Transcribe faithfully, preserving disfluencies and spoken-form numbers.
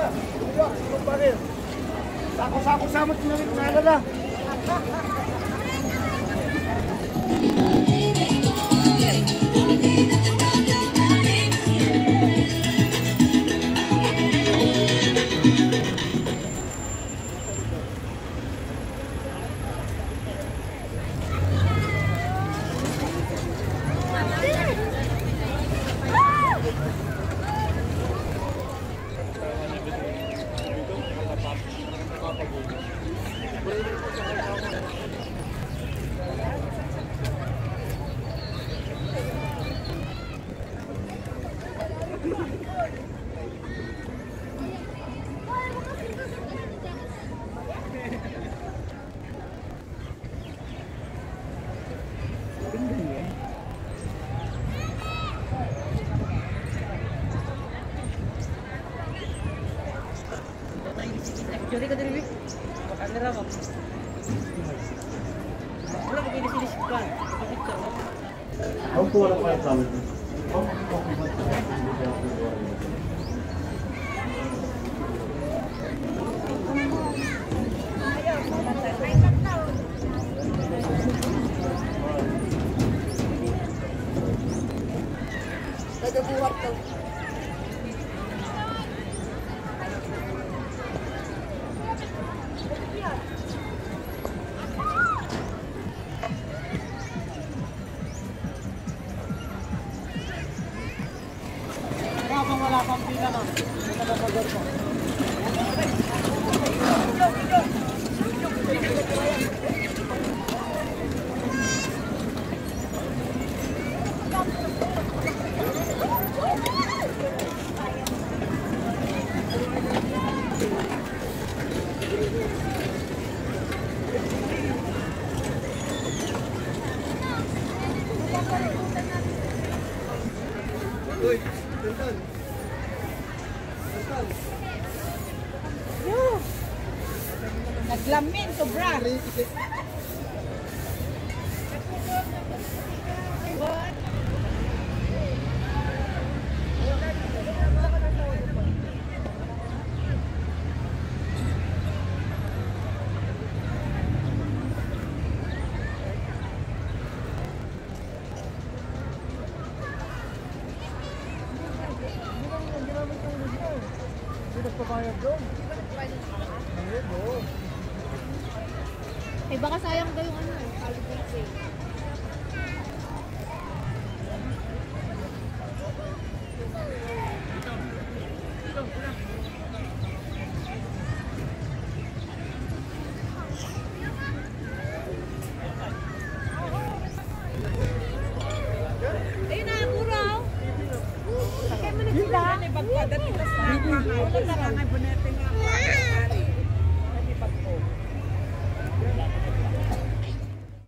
Sako-sako samot na rin nalala. Jadi ka din, kamera mo. Wala ka din sinis ka. Ako wala pa yung sabi. Kada buhat ka. Wala pang pila na. Ito na pag-order ko. Uy, Tentang. Yo. Naglamin sobra. Eh baka sayang daw yung ano, holiday eh. Ayun na, buraw. Sakay mo na sila. Pagpadating na sa mga. Wala na nga, bunetin nga.